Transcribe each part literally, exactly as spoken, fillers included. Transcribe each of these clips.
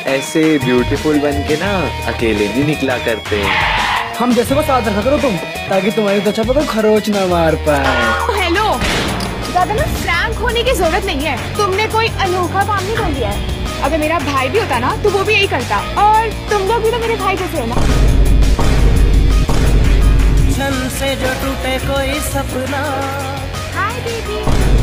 ऐसे ब्यूटीफुल बन के ना अकेले नहीं निकला करते। हम जैसे को साथ रखा करो तुम, ताकि तुम्हारी त्वचा पर कोई खरोच ना मार पाए। हेलो, ज्यादा ना फ्रैंक होने की जरूरत नहीं है। तुमने कोई अनोखा काम नहीं कर दिया है। अगर मेरा भाई भी होता ना तो वो भी यही करता, और तुम लोग भी तो मेरे भाई जैसे हो ना। क्षण से जो टूटे कोई सपना। Hi baby.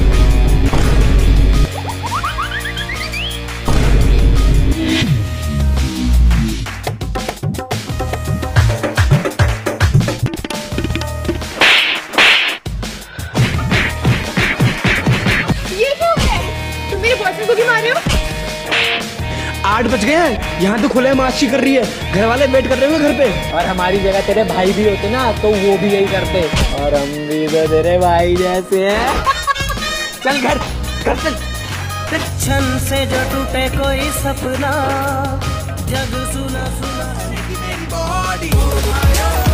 ये क्या हो गया? तुम मेरे बॉयफ्रेंड को क्यों मार रहे हो? आठ बज गए हैं, यहाँ तो खुले माशी कर रही है। घर वाले वेट कर रहे होंगे घर पे। और हमारी जगह तेरे भाई भी होते ना तो वो भी यही करते। और हम भी तो तेरे भाई जैसे हैं। चल घर घर चल। क्षण से जो टूटे कोई सपना, जग सुना सुना।